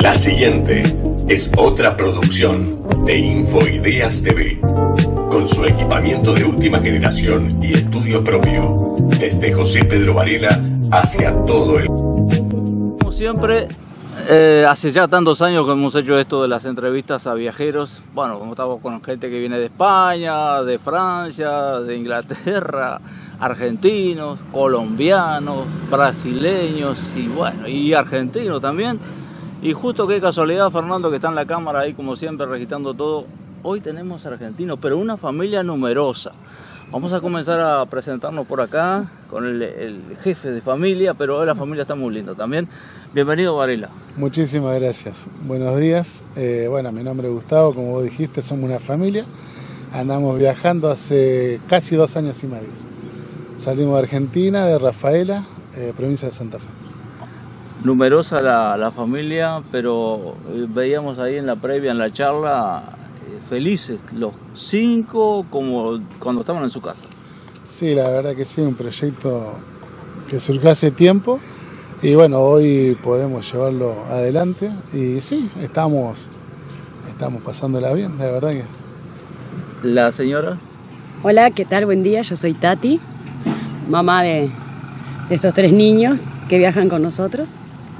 La siguiente es otra producción de Infoideas TV, con su equipamiento de última generación y estudio propio, desde José Pedro Varela hacia todo el... Como siempre, hace ya tantos años que hemos hecho esto de las entrevistas a viajeros. Bueno, como estamos con gente que viene de España, de Francia, de Inglaterra, argentinos, colombianos, brasileños y bueno, y argentinos también. Y justo qué casualidad, Fernando, que está en la cámara ahí como siempre registrando todo. Hoy tenemos argentinos, pero una familia numerosa. Vamos a comenzar a presentarnos por acá con el jefe de familia, pero hoy la familia está muy linda también. Bienvenido, Varela. Muchísimas gracias. Buenos días. Bueno, mi nombre es Gustavo, como vos dijiste, somos una familia. Andamos viajando hace casi 2 años y medio. Salimos de Argentina, de Rafaela, provincia de Santa Fe. Numerosa la familia, pero veíamos ahí en la previa, en la charla, felices los 5 como cuando estaban en su casa. Sí, la verdad que sí, un proyecto que surgió hace tiempo y bueno, hoy podemos llevarlo adelante y sí, estamos pasándola bien, la verdad que... ¿La señora? Hola, ¿qué tal? Buen día, yo soy Tati, mamá de estos 3 niños que viajan con nosotros.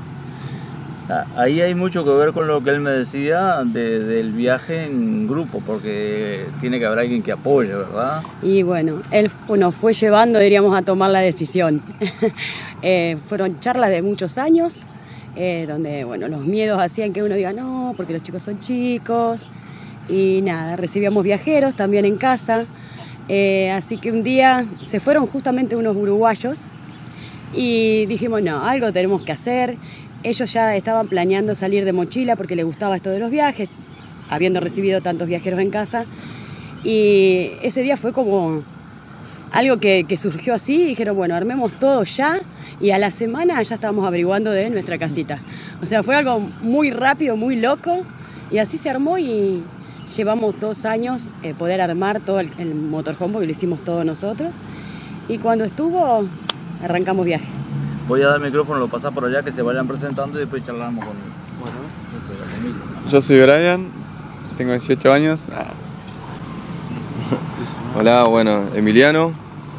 Ahí hay mucho que ver con lo que él me decía del viaje en grupo, porque tiene que haber alguien que apoye, ¿verdad? Y bueno, él nos fue llevando, diríamos, a tomar la decisión. Fueron charlas de muchos años, donde bueno, los miedos hacían que uno diga no, porque los chicos son chicos. Y nada, recibíamos viajeros también en casa. Así que un día se fueron justamente unos uruguayos y dijimos, no, algo tenemos que hacer. Ellos ya estaban planeando salir de mochila porque les gustaba esto de los viajes, habiendo recibido tantos viajeros en casa. Y ese día fue como algo que surgió así. Dijeron, bueno, armemos todo ya. Y a la semana ya estábamos averiguando de nuestra casita. O sea, fue algo muy rápido, muy loco. Y así se armó y llevamos 2 años poder armar todo el motorhome porque lo hicimos todos nosotros. Y cuando estuvo, arrancamos viaje. Voy a dar el micrófono, lo pasás por allá, que se vayan presentando y después charlamos con él. Bueno, yo soy Brian, tengo 18 años. Hola, bueno, Emiliano,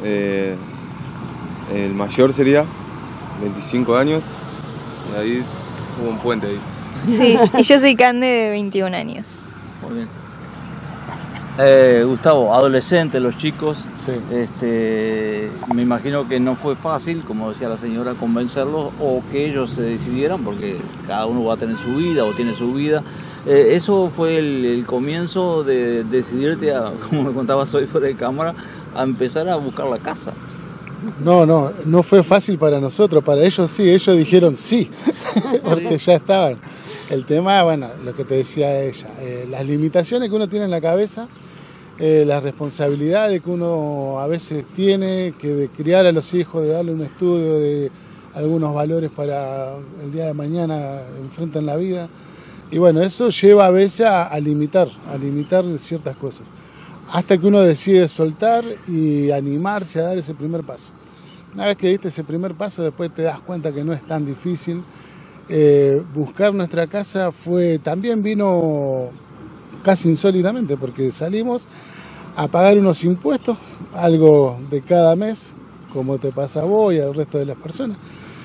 el mayor sería, 25 años. Y ahí hubo un puente ahí. Sí, y yo soy Cande de 21 años. Muy bien. Gustavo, adolescentes los chicos, Sí. Me imagino que no fue fácil, como decía la señora, convencerlos o que ellos se decidieran, porque cada uno va a tener su vida o tiene su vida. Eso fue el comienzo de decidirte, como me contabas hoy fuera de cámara, a empezar a buscar la casa. No fue fácil para nosotros, para ellos sí, ellos dijeron sí, porque ya estaban. El tema, bueno, lo que te decía ella, las limitaciones que uno tiene en la cabeza, las responsabilidades que uno a veces tiene, que de criar a los hijos, de darle un estudio, de algunos valores para el día de mañana enfrentan la vida. Y bueno, eso lleva a veces a limitar ciertas cosas. Hasta que uno decide soltar y animarse a dar ese primer paso. Una vez que diste ese primer paso, después te das cuenta que no es tan difícil. Buscar nuestra casa también vino casi insólitamente porque salimos a pagar unos impuestos, algo de cada mes, como te pasa a vos y al resto de las personas,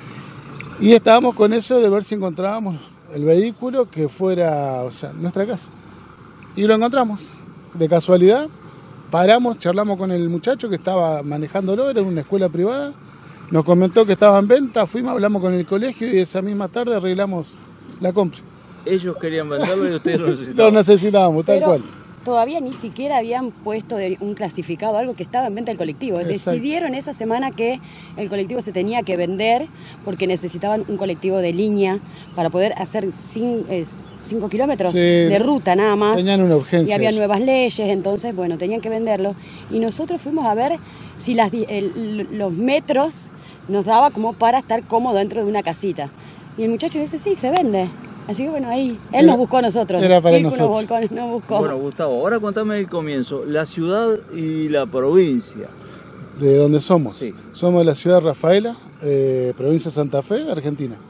y estábamos con eso de ver si encontrábamos el vehículo que fuera, o sea, nuestra casa, y lo encontramos de casualidad. Paramos, charlamos con el muchacho que estaba manejándolo, era una escuela privada. Nos comentó que estaba en venta, fuimos, hablamos con el colegio y esa misma tarde arreglamos la compra. Ellos querían venderlo y ustedes lo necesitaban. Lo necesitábamos, tal cual. Todavía ni siquiera habían puesto un clasificado, algo que estaba en venta el colectivo. Exacto. Decidieron esa semana que el colectivo se tenía que vender porque necesitaban un colectivo de línea para poder hacer 5 kilómetros de ruta nada más. Tenían una urgencia. Y había nuevas leyes, entonces, bueno, tenían que venderlo. Y nosotros fuimos a ver si los metros nos daba como para estar cómodo dentro de una casita. Y el muchacho dice, sí, se vende. Así que bueno, ahí, él nos buscó a nosotros. Era para nosotros. Nos buscó. Bueno, Gustavo, ahora contame el comienzo, la ciudad y la provincia. ¿De dónde somos? Sí. Somos de la ciudad de Rafaela, provincia de Santa Fe, Argentina.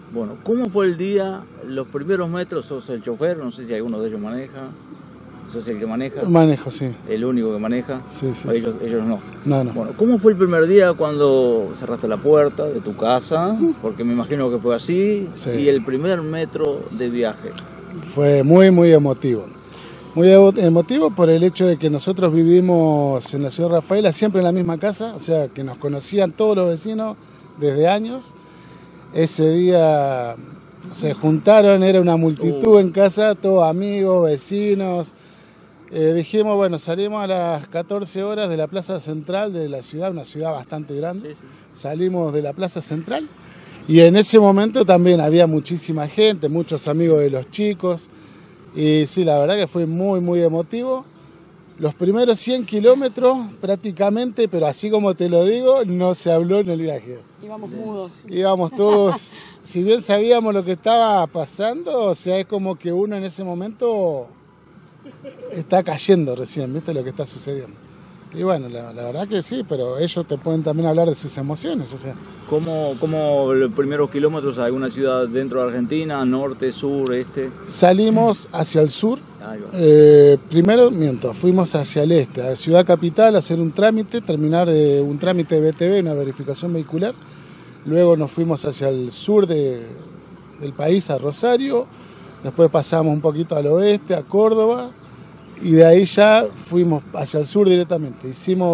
Bueno, ¿cómo fue el día? Los primeros metros, sos el chofer, no sé si alguno de ellos maneja. ¿Sos el que maneja? Manejo, sí. ¿El único que maneja? Sí, sí. Ellos no. No, no. Bueno, ¿cómo fue el primer día cuando cerraste la puerta de tu casa? Porque me imagino que fue así. Sí. Y el primer metro de viaje. Fue muy, muy emotivo. Muy emotivo por el hecho de que nosotros vivimos en la ciudad de Rafaela, siempre en la misma casa, o sea, que nos conocían todos los vecinos desde años. Ese día se juntaron, era una multitud en casa, todos amigos, vecinos. Dijimos, bueno, salimos a las 14 horas de la plaza central de la ciudad, una ciudad bastante grande. Salimos de la plaza central y en ese momento también había muchísima gente, muchos amigos de los chicos. Y sí, la verdad que fue muy, muy emotivo. Los primeros 100 kilómetros prácticamente, pero así como te lo digo, no se habló en el viaje. Íbamos mudos. Íbamos todos, si bien sabíamos lo que estaba pasando, o sea, es como que uno en ese momento está cayendo recién, ¿viste? Lo que está sucediendo. Y bueno, la verdad que sí, pero ellos te pueden también hablar de sus emociones, o sea. ¿Cómo los primeros kilómetros a alguna ciudad dentro de Argentina, norte, sur, este? Salimos hacia el sur. Primero, fuimos hacia el este, a Ciudad Capital, a hacer un trámite, terminar de un trámite de BTV, una verificación vehicular. Luego nos fuimos hacia el sur del país, a Rosario. Después pasamos un poquito al oeste, a Córdoba. Y de ahí ya fuimos hacia el sur directamente.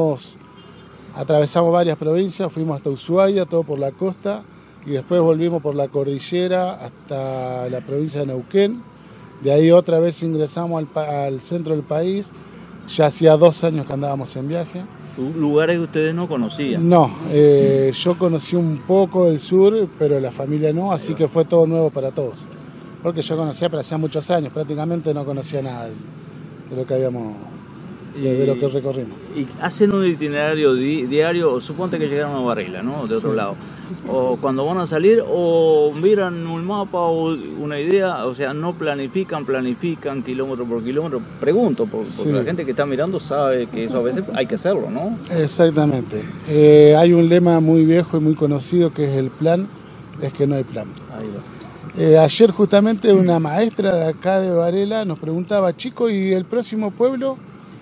Atravesamos varias provincias, fuimos hasta Ushuaia, todo por la costa. Y después volvimos por la cordillera hasta la provincia de Neuquén. De ahí otra vez ingresamos al centro del país. Ya hacía 2 años que andábamos en viaje. ¿Lugares que ustedes no conocían? No, yo conocí un poco del sur, pero la familia no, así que fue todo nuevo para todos. Porque yo conocía, pero hacía muchos años, prácticamente no conocía nada de lo que habíamos, de lo que recorrimos. ¿Y hacen un itinerario diario? Suponte que llegaron a Varela, ¿no? De otro lado. O cuando van a salir, o miran un mapa o una idea, o sea, no planifican kilómetro por kilómetro. Pregunto, porque la gente que está mirando sabe que eso a veces hay que hacerlo, ¿no? Exactamente. Hay un lema muy viejo y muy conocido que es el plan, es que no hay plan. Ahí va. Ayer justamente una maestra de acá de Varela nos preguntaba, chicos, ¿y el próximo pueblo?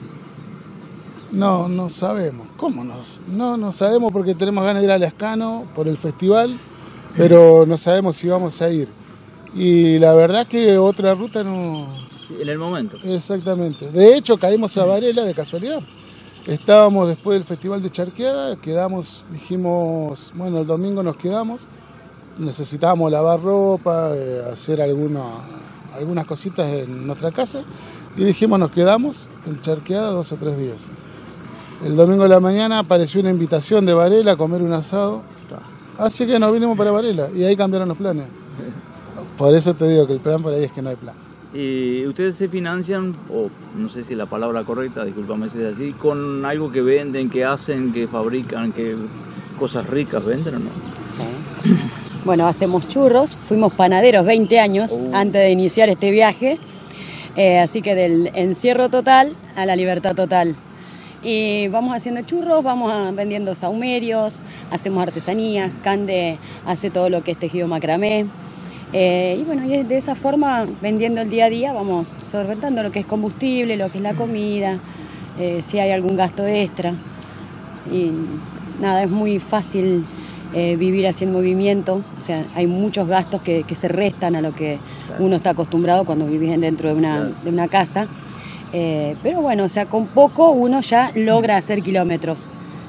No sabemos. ¿Cómo no sabemos? Porque tenemos ganas de ir a Lascano por el festival, pero no sabemos si vamos a ir. Y la verdad que otra ruta no... Sí, en el momento. Exactamente. De hecho, caímos a Varela de casualidad. Estábamos después del festival de Charqueada, dijimos, bueno, el domingo nos quedamos. Necesitábamos lavar ropa, hacer algunas cositas en nuestra casa y dijimos nos quedamos en Charqueada 2 o 3 días. El domingo de la mañana apareció una invitación de Varela a comer un asado, así que nos vinimos para Varela y ahí cambiaron los planes. Por eso te digo que el plan por ahí es que no hay plan. ¿Y ustedes se financian, o no sé si la palabra correcta, discúlpame si es así, con algo que venden, que hacen, que fabrican, que cosas ricas venden o no? Sí. Bueno, hacemos churros, fuimos panaderos 20 años antes de iniciar este viaje, así que del encierro total a la libertad total. Y vamos haciendo churros, vamos vendiendo saumerios, hacemos artesanías, Cande hace todo lo que es tejido macramé. Y bueno, y de esa forma, vendiendo el día a día, vamos solventando lo que es combustible, lo que es la comida, si hay algún gasto extra. Y nada, es muy fácil vivir así en movimiento, o sea, hay muchos gastos que se restan a lo que uno está acostumbrado cuando vivís dentro de una casa. Pero bueno, o sea, con poco uno ya logra hacer kilómetros.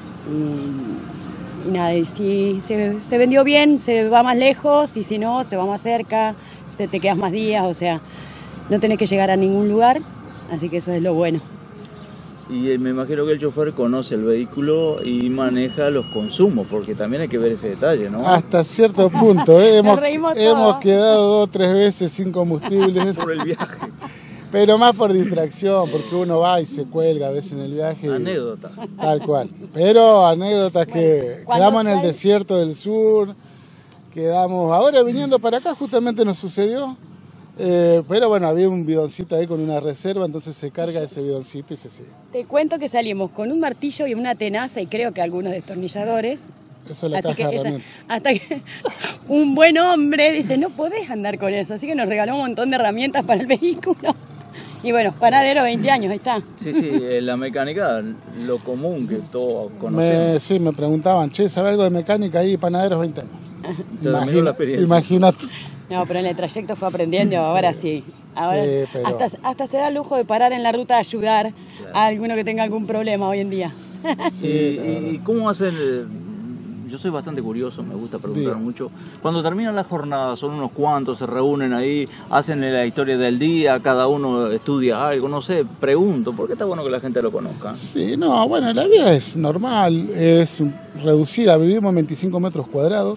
Y nada, y si se vendió bien, se va más lejos, y si no, se va más cerca, te quedas más días, o sea, no tenés que llegar a ningún lugar, así que eso es lo bueno. Y me imagino que el chofer conoce el vehículo y maneja los consumos, porque también hay que ver ese detalle, ¿no? Hasta cierto punto, hemos todos. quedado 2 o 3 veces sin combustible. Por el viaje. Pero más por distracción, porque uno va y se cuelga a veces en el viaje. Anécdota. Tal cual. Pero anécdotas que quedamos en el desierto del sur, quedamos... Ahora viniendo para acá justamente nos sucedió, pero bueno, había un bidoncito ahí con una reserva, entonces se carga ese bidoncito y se sigue. Te cuento que salimos con un martillo y una tenaza y creo que algunos destornilladores Esa es la Así caja de que herramientas. hasta que un buen hombre dice, no podés andar con eso. Así que nos regaló un montón de herramientas para el vehículo. Y bueno, panadero 20 años, ahí está. Sí, la mecánica, lo común que todos conocemos. Sí, me preguntaban, che, ¿sabe algo de mecánica ahí? Panaderos 20 años. Terminó la experiencia. Imagínate. No, pero en el trayecto fue aprendiendo, ahora sí. Ahora, Sí, pero- hasta se da el lujo de parar en la ruta a ayudar a alguno que tenga algún problema hoy en día. Sí, la verdad. ¿Y cómo hacen? Yo soy bastante curioso, me gusta preguntar Diga. mucho. Cuando terminan las jornadas, son unos cuantos, se reúnen ahí, hacen la historia del día, cada uno estudia algo, no sé, pregunto, porque está bueno que la gente lo conozca. Sí, no, bueno, la vida es normal, es reducida, vivimos en 25 metros cuadrados.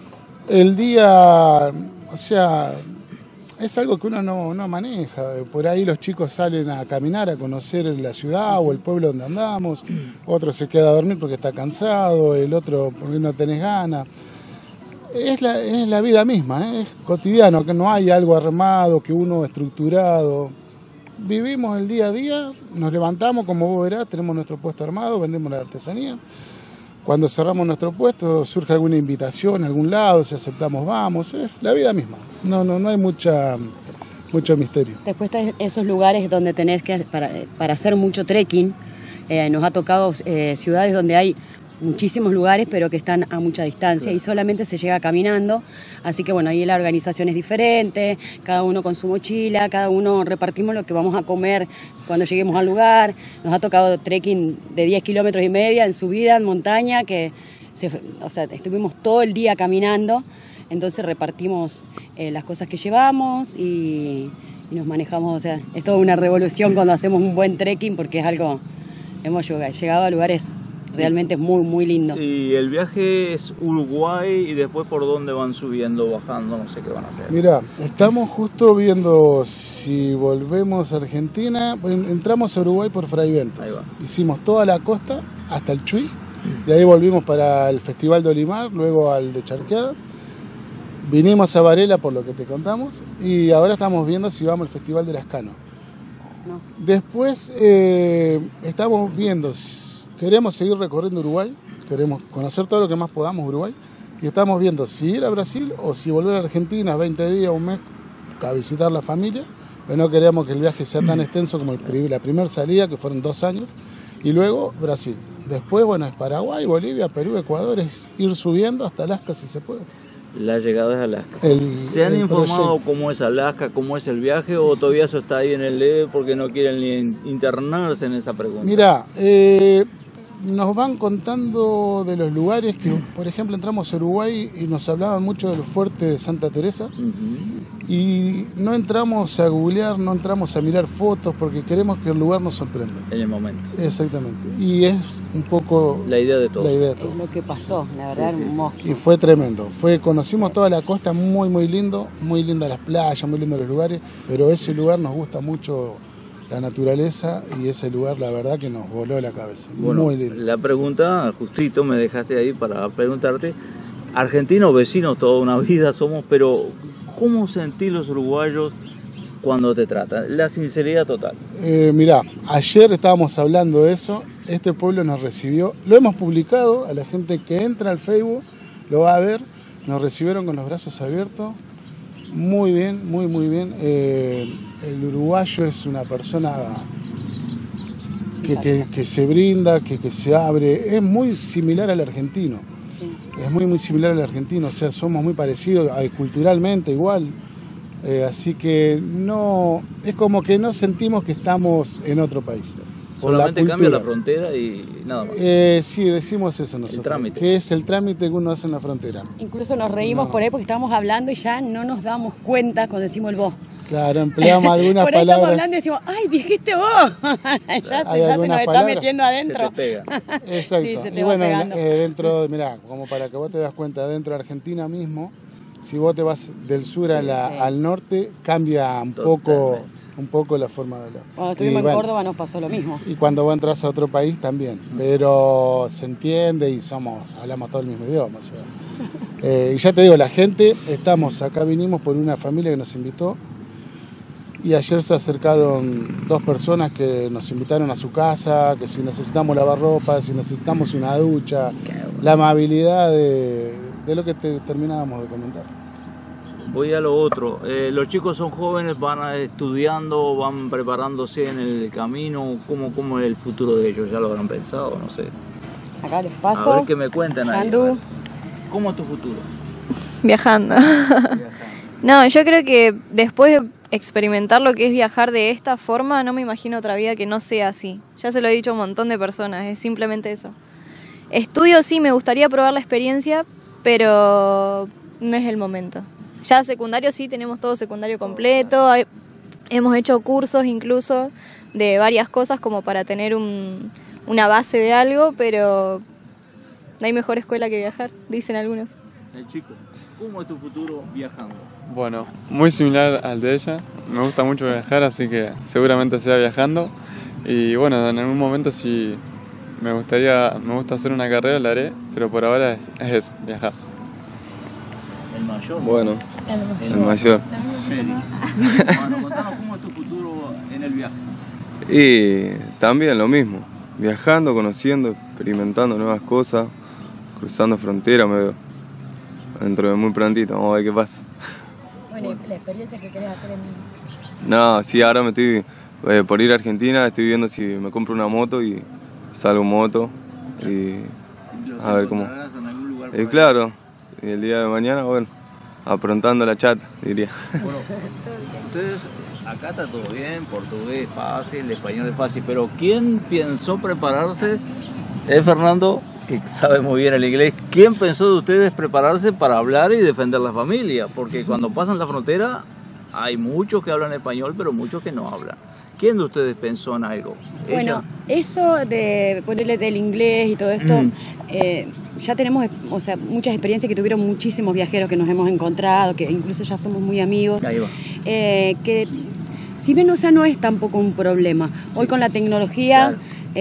El día, o sea, es algo que uno no maneja. Por ahí los chicos salen a caminar, a conocer la ciudad o el pueblo donde andamos. Otro se queda a dormir porque está cansado, el otro porque no tenés ganas. Es la vida misma, es cotidiano, que no hay algo armado, que uno estructurado. Vivimos el día a día, nos levantamos, como vos verás, tenemos nuestro puesto armado, vendemos la artesanía. Cuando cerramos nuestro puesto surge alguna invitación a algún lado, si aceptamos vamos, es la vida misma. No hay mucho misterio. Después están esos lugares donde tenés que, para hacer mucho trekking, nos ha tocado ciudades donde hay muchísimos lugares, pero que están a mucha distancia y solamente se llega caminando. Así que bueno, ahí la organización es diferente, cada uno con su mochila, cada uno repartimos lo que vamos a comer cuando lleguemos al lugar. Nos ha tocado trekking de 10 kilómetros y media en subida, en montaña, o sea, estuvimos todo el día caminando, entonces repartimos las cosas que llevamos y nos manejamos. O sea, es toda una revolución cuando hacemos un buen trekking porque es algo, hemos llegado a lugares realmente muy, muy lindos. Y el viaje es Uruguay y después por dónde van subiendo, bajando, no sé qué van a hacer. Mira, estamos justo viendo si volvemos a Argentina. Bueno, entramos a Uruguay por Fray Ventos. Ahí va. Hicimos toda la costa hasta el Chuy. De ahí volvimos para el Festival de Olimar, luego al de Charqueada. Vinimos a Varela por lo que te contamos y ahora estamos viendo si vamos al Festival de Las Cano. No. Después estamos viendo, queremos seguir recorriendo Uruguay, queremos conocer todo lo que más podamos Uruguay y estamos viendo si ir a Brasil o si volver a Argentina 20 días, un mes a visitar la familia, pero no queremos que el viaje sea tan extenso como la primera salida, que fueron 2 años, y luego Brasil. Después, bueno, es Paraguay, Bolivia, Perú, Ecuador, es ir subiendo hasta Alaska si se puede. La llegada es Alaska. El- ¿Se han el informado proyecto. cómo es Alaska, cómo es el viaje o todavía eso está ahí en el leve porque no quieren ni internarse en esa pregunta? Mirá, nos van contando de los lugares que, por ejemplo, entramos a Uruguay y nos hablaban mucho del fuerte de Santa Teresa Ujú. y no entramos a googlear, no entramos a mirar fotos porque queremos que el lugar nos sorprenda. En el momento. Exactamente. Y es un poco La idea de todo. la idea de Es todo. lo que pasó, la verdad, hermoso. Y fue tremendo. Conocimos toda la costa, muy muy lindo, muy lindas las playas, muy lindos los lugares, pero ese lugar nos gusta mucho la naturaleza y ese lugar la verdad que nos voló la cabeza. Bueno, muy lindo. la pregunta, justito me dejaste ahí para preguntarte, argentinos, vecinos toda una vida somos, pero ¿cómo sentís los uruguayos cuando te tratan? La sinceridad total. Mirá, ayer estábamos hablando de eso, este pueblo nos recibió, lo hemos publicado, a la gente que entra al Facebook lo va a ver, nos recibieron con los brazos abiertos, muy bien, muy bien. El uruguayo es una persona que se brinda, que se abre, es muy similar al argentino, Sí. es muy similar al argentino, o sea, somos muy parecidos culturalmente igual. Así que no, es como que no sentimos que estamos en otro país. Por la Solamente cambia la cultura. frontera y nada más. Sí, decimos eso nosotros. trámite. Que es el trámite que uno hace en la frontera. Incluso nos reímos No. por ahí porque estábamos hablando y ya no nos damos cuenta cuando decimos el vos. Claro, empleamos algunas por ahí estamos palabras. hablando y decimos, ¡ay, dijiste vos! ya se Hay nos algunas está palabras. metiendo Se adentro. te pega. Exacto. Sí, se te y va bueno, pegando. dentro, mirá, como para que vos te das cuenta, dentro de Argentina mismo, si vos te vas del sur Sí. al norte, cambia un poco la forma de hablar. Cuando Y estuvimos en bueno, Córdoba nos pasó lo mismo. Y cuando vos entras a otro país también, pero se entiende y hablamos todo el mismo idioma. O sea. Y ya te digo, la gente, acá vinimos por una familia que nos invitó Y ayer se acercaron 2 personas que nos invitaron a su casa, que si necesitamos lavar ropa, si necesitamos una ducha, la amabilidad de lo que terminábamos de comentar. Voy a lo otro. Los chicos son jóvenes, van estudiando, van preparándose en el camino. ¿Cómo es el futuro de ellos? ¿Ya lo habrán pensado? No sé. Acá les paso. A ver qué me cuentan ahí. Andu. ¿Cómo es tu futuro? Viajando. No, yo creo que después de experimentar lo que es viajar de esta forma, no me imagino otra vida que no sea así. Ya se lo he dicho a un montón de personas, es simplemente eso. Estudio sí, me gustaría probar la experiencia, pero no es el momento. Ya secundario sí, tenemos todo secundario completo, hemos hecho cursos incluso de varias cosas como para tener una base de algo, pero no hay mejor escuela que viajar, dicen algunos. Chico, ¿cómo es tu futuro viajando? Bueno, muy similar al de ella, me gusta mucho viajar, así que seguramente sea viajando. Y bueno, en algún momento si me gusta hacer una carrera, la haré, pero por ahora es eso, viajar. El mayor. Bueno, el mayor. Bueno, contanos cómo es tu futuro en el viaje. Y también lo mismo, viajando, conociendo, experimentando nuevas cosas, cruzando fronteras, me veo. Dentro de muy prontito, vamos a ver qué pasa. Bueno, ¿y la experiencia que querés hacer en...? No, sí, ahora me estoy por ir a Argentina, estoy viendo si me compro una moto y salgo en moto y a ver cómo. Y claro, y el día de mañana, bueno, aprontando la chata, diría. Bueno, ustedes, acá está todo bien, portugués fácil, español es fácil, pero ¿quién pensó prepararse? Fernando, que sabe muy bien el inglés. ¿Quién pensó de ustedes prepararse para hablar y defender la familia? Porque cuando pasan la frontera hay muchos que hablan español, pero muchos que no hablan. ¿Quién de ustedes pensó en algo? Bueno, eso de ponerle del inglés y todo esto, ya tenemos, o sea, muchas experiencias que tuvieron muchísimos viajeros que nos hemos encontrado, que incluso ya somos muy amigos. Ahí va. Que si bien, o sea, no es tampoco un problema. Hoy con la tecnología,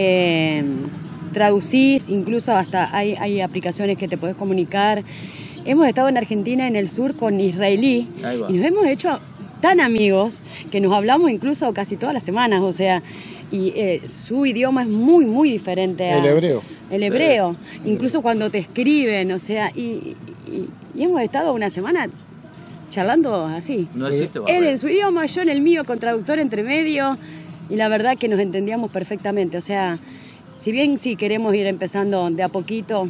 traducís, incluso hasta hay aplicaciones que te podés comunicar. Hemos estado en Argentina, en el sur, con israelí, y nos hemos hecho tan amigos que nos hablamos incluso casi todas las semanas, o sea, y su idioma es muy, muy diferente El hebreo. El hebreo, incluso cuando te escriben, o sea, y hemos estado una semana charlando así. No existe Él en su idioma, yo en el mío, con traductor entre medio, y la verdad que nos entendíamos perfectamente, o sea, si bien sí queremos ir empezando de a poquito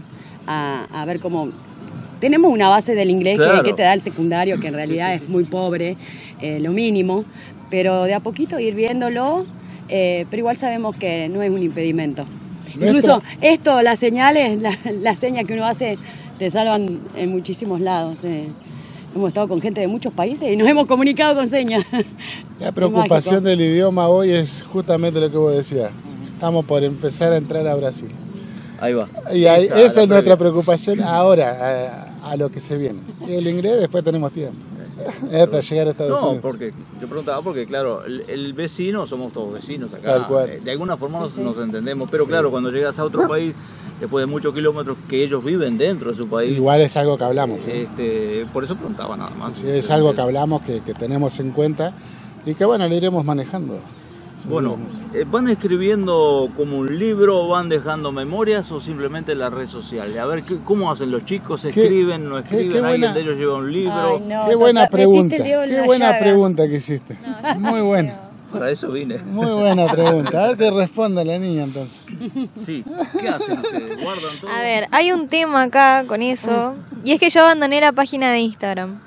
a ver cómo... Tenemos una base del inglés que te da el secundario, que en realidad es muy pobre, lo mínimo, pero de a poquito ir viéndolo, pero igual sabemos que no es un impedimento. Incluso esto, las señales, las señas que uno hace, te salvan en muchísimos lados. Hemos estado con gente de muchos países y nos hemos comunicado con señas. La preocupación del idioma hoy es justamente lo que vos decías. Estamos por empezar a entrar a Brasil. Ahí va. Y esa es nuestra preocupación ahora, a lo que se viene. Y el inglés después tenemos tiempo. Hasta llegar a Estados Unidos. No, porque yo preguntaba porque, claro, el vecino, somos todos vecinos acá. Tal cual. De alguna forma nos entendemos, pero claro, cuando llegas a otro país, después de muchos kilómetros que ellos viven dentro de su país... Igual es algo que hablamos. Por eso preguntaba nada más. Sí, es algo que hablamos, que tenemos en cuenta y que, bueno, lo iremos manejando. Bueno, ¿van escribiendo como un libro, van dejando memorias o simplemente en la red social? A ver, ¿cómo hacen los chicos? ¿Escriben, no escriben? ¿Alguien de ellos lleva un libro? Ay, no, qué buena pregunta, qué buena pregunta que hiciste. Muy buena. Para eso vine. Muy buena pregunta. A ver qué responde la niña entonces. Sí, ¿qué hacen ustedes? ¿Guardan todo? A ver, hay un tema acá con eso, y es que yo abandoné la página de Instagram.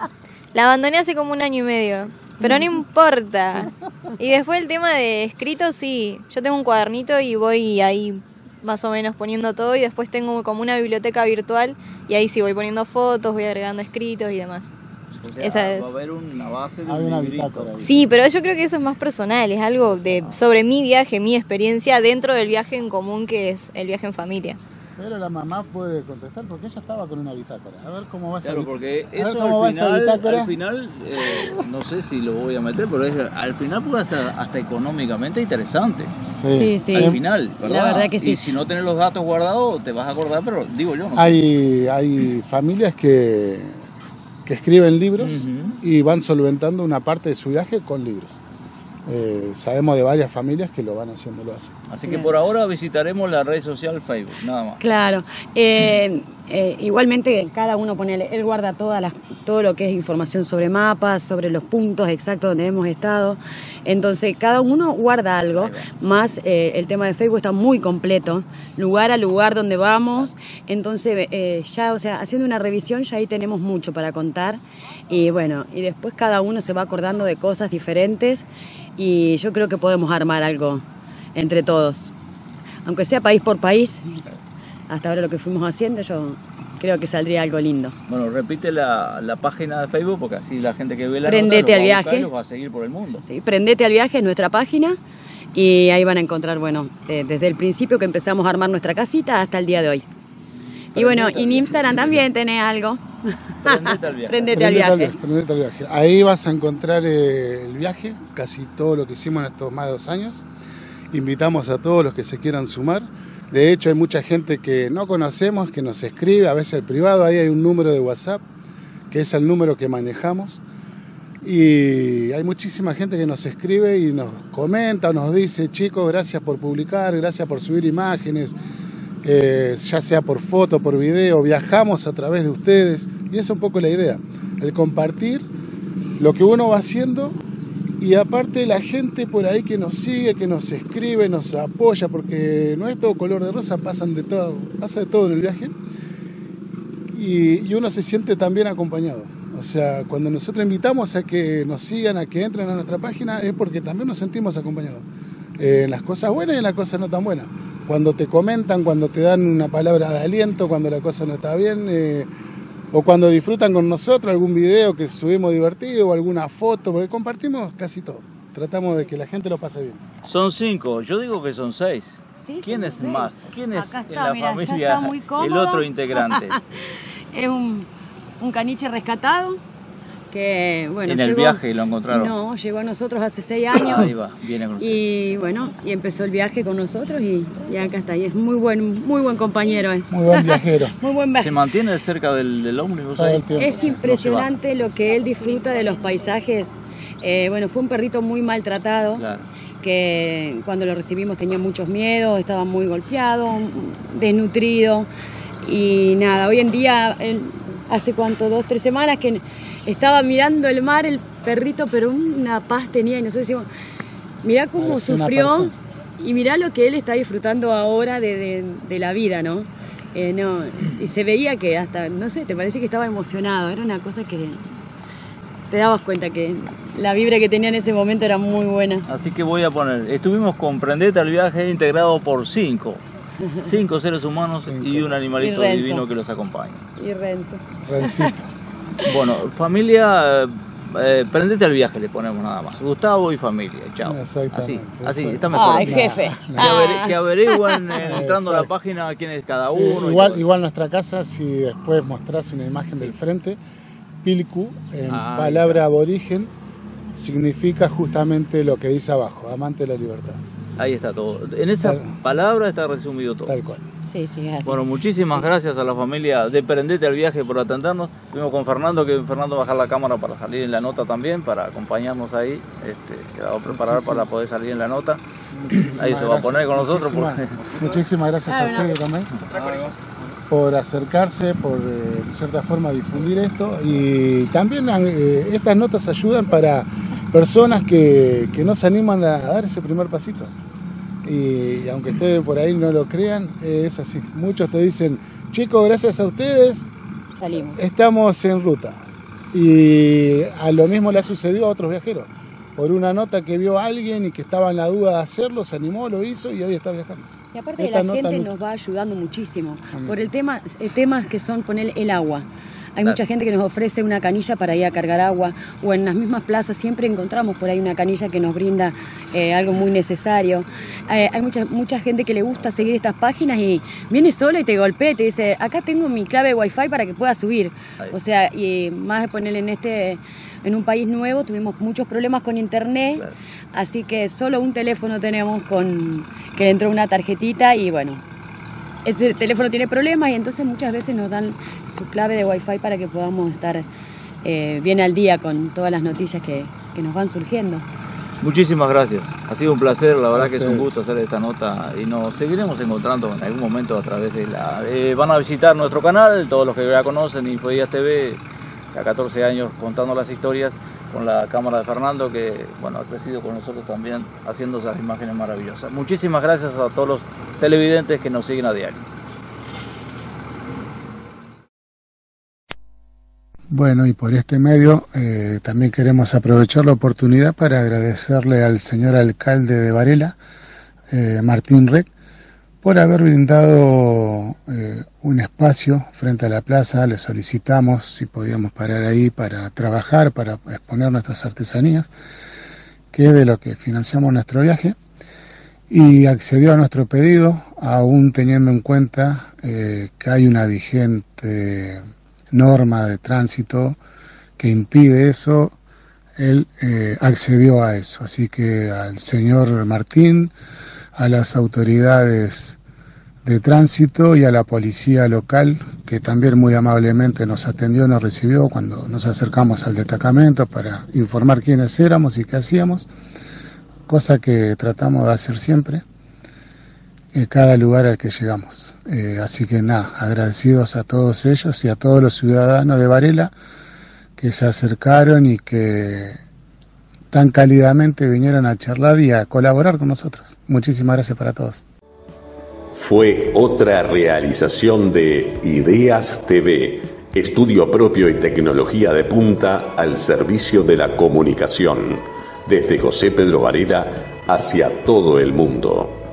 La abandoné hace como 1 año y medio. Pero no importa. Y después el tema de escrito, sí. Yo tengo un cuadernito y voy ahí más o menos poniendo todo. Y después tengo como una biblioteca virtual. Y ahí sí voy poniendo fotos, voy agregando escritos y demás. O sea, esa es. va a haber una base de Hay una librito. bitácora ahí. Sí, pero yo creo que eso es más personal. Es algo sobre mi viaje, mi experiencia dentro del viaje en común que es el viaje en familia. Pero la mamá puede contestar porque ella estaba con una bitácora. A ver cómo va a ser. Claro, porque eso al final no sé si lo voy a meter, pero al final puede ser hasta económicamente interesante. Sí. Al final, ¿verdad? La verdad que sí. Y si no tenés los datos guardados, te vas a acordar, pero digo yo, no sé. Hay familias que que escriben libros y van solventando una parte de su viaje con libros. Sabemos de varias familias que lo van haciendo, lo hacen. Así que por ahora visitaremos la red social Facebook, nada más. Claro. Igualmente cada uno él guarda todo lo que es información sobre mapas, sobre los puntos exactos donde hemos estado. Entonces cada uno guarda algo, más el tema de Facebook está muy completo, lugar a lugar donde vamos. Entonces ya, o sea, haciendo una revisión ya ahí tenemos mucho para contar. Y bueno, y después cada uno se va acordando de cosas diferentes y yo creo que podemos armar algo entre todos. Aunque sea país por país, hasta ahora lo que fuimos haciendo, yo creo que saldría algo lindo. Bueno, repite la página de Facebook porque así la gente que ve la Prendete nota al viaje. Los va a seguir por el mundo. Sí, Prendete al viaje es nuestra página y ahí van a encontrar, bueno, desde el principio que empezamos a armar nuestra casita hasta el día de hoy. Y bueno, y en Instagram también tenés algo. Prendete al viaje. Prendete al viaje. Prendete al viaje. Ahí vas a encontrar el viaje, casi todo lo que hicimos en estos más de 2 años. Invitamos a todos los que se quieran sumar. De hecho, hay mucha gente que no conocemos, que nos escribe, a veces al privado. Ahí hay un número de WhatsApp, que es el número que manejamos. Y hay muchísima gente que nos escribe y nos comenta, nos dice, chicos, gracias por publicar, gracias por subir imágenes, ya sea por foto, por video, viajamos a través de ustedes. Y esa es un poco la idea, el compartir lo que uno va haciendo. Y aparte la gente por ahí que nos sigue, que nos escribe, nos apoya, porque no es todo color de rosa, pasa de todo en el viaje. Y uno se siente también acompañado. O sea, cuando nosotros invitamos a que nos sigan, a que entren a nuestra página, es porque también nos sentimos acompañados. En las cosas buenas y en las cosas no tan buenas. Cuando te comentan, cuando te dan una palabra de aliento, cuando la cosa no está bien... o cuando disfrutan con nosotros algún video que subimos divertido o alguna foto, porque compartimos casi todo. Tratamos de que la gente lo pase bien. Son 5, yo digo que son 6. Sí, ¿Quién es 6. más? ¿Quién es Acá en está, la mirá, ya familia está muy cómodo. el otro integrante? Es un caniche rescatado que, bueno, en el viaje lo encontraron. No, llegó a nosotros hace 6 años. Ahí va, viene con usted. Y bueno, y empezó el viaje con nosotros y acá está. Y es muy buen compañero. Muy buen viajero. Muy buen viaje. ¿Se mantiene cerca del ómnibus Todo ahí? el tiempo. Es impresionante lo que él disfruta de los paisajes. Bueno, fue un perrito muy maltratado. Claro. Que cuando lo recibimos tenía muchos miedos, estaba muy golpeado, desnutrido. Y nada, hoy en día, hace 2-3 semanas que estaba mirando el mar, el perrito, pero una paz tenía. Y nosotros decimos, mirá cómo sufrió y mirá lo que él está disfrutando ahora de la vida, ¿no? Y se veía que hasta, no sé, te parece que estaba emocionado. Era una cosa que te dabas cuenta que la vibra que tenía en ese momento era muy buena. Así que voy a poner, estuvimos con Prendete al viaje integrado por 5 seres humanos y un animalito divino que los acompaña. Y Renzo. Rencito. Bueno, familia, Prendete al viaje le ponemos nada más. Gustavo y familia, chao. Así, está mejor. Ay, jefe. Que averigüen entrando a la página quién es cada uno. Igual nuestra casa, si después mostrás una imagen del frente, Pilcu, en palabra aborigen, significa justamente lo que dice abajo, amante de la libertad. Ahí está todo. En esa palabra está resumido todo. Tal cual. Sí, es así. Bueno, muchísimas gracias a la familia de Prendete al viaje por atendernos. Estuvimos con Fernando, que Fernando va a bajar la cámara para salir en la nota también, para acompañarnos ahí. Que va a preparar para poder salir en la nota. Ahí se va a poner con nosotros. Muchísimas gracias a ustedes también por acercarse, por de cierta forma difundir esto. Y también estas notas ayudan para personas que no se animan a dar ese primer pasito. Y aunque ustedes por ahí no lo crean, es así. Muchos te dicen, chicos, gracias a ustedes estamos en ruta. Y a lo mismo le ha sucedido a otros viajeros. Por una nota que vio a alguien y que estaba en la duda de hacerlo, se animó, lo hizo y hoy está viajando. Y aparte la gente nos va ayudando muchísimo. Por temas que son poner el agua. Hay mucha gente que nos ofrece una canilla para ir a cargar agua, o en las mismas plazas siempre encontramos por ahí una canilla que nos brinda algo muy necesario. Hay mucha gente que le gusta seguir estas páginas y viene sola y te golpea y te dice, acá tengo mi clave de Wi-Fi para que pueda subir. O sea, y más de ponerle en un país nuevo tuvimos muchos problemas con internet, así que solo un teléfono tenemos que entró una tarjetita y bueno, ese teléfono tiene problemas y entonces muchas veces nos dan su clave de Wi-Fi para que podamos estar bien al día con todas las noticias que nos van surgiendo. Muchísimas gracias, ha sido un placer, la verdad que es un gusto hacer esta nota y nos seguiremos encontrando en algún momento a través de la... van a visitar nuestro canal, todos los que ya conocen, Infodías TV, a 14 años contando las historias con la cámara de Fernando, que bueno, ha crecido con nosotros también haciendo esas imágenes maravillosas. Muchísimas gracias a todos los televidentes que nos siguen a diario. Bueno, y por este medio también queremos aprovechar la oportunidad para agradecerle al señor alcalde de Varela, Martín Rec, por haber brindado un espacio frente a la plaza. Le solicitamos si podíamos parar ahí para trabajar, para exponer nuestras artesanías, que es de lo que financiamos nuestro viaje, y accedió a nuestro pedido, aún teniendo en cuenta que hay una vigente norma de tránsito que impide eso. Él accedió a eso, así que al señor Martín, a las autoridades de tránsito y a la policía local, que también muy amablemente nos atendió, nos recibió cuando nos acercamos al destacamento para informar quiénes éramos y qué hacíamos, cosa que tratamos de hacer siempre en cada lugar al que llegamos. Así que nada, agradecidos a todos ellos y a todos los ciudadanos de Varela que se acercaron y que tan cálidamente vinieron a charlar y a colaborar con nosotros. Muchísimas gracias para todos. Fue otra realización de Ideas TV, estudio propio y tecnología de punta al servicio de la comunicación, desde José Pedro Varela hacia todo el mundo.